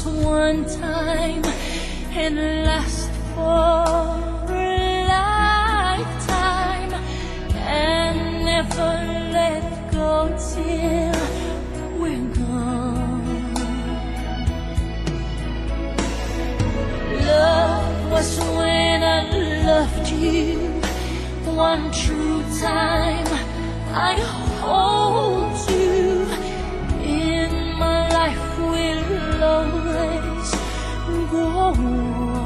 just one time and last for a lifetime, and never let go till we're gone. Love was when I loved you one true time. I hold you in my life, will always go on.